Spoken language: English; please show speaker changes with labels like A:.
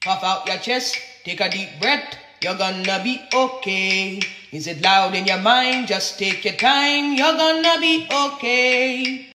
A: Puff out your chest, take a deep breath, you're gonna be okay. Is it loud in your mind? Just take your time, you're gonna be okay.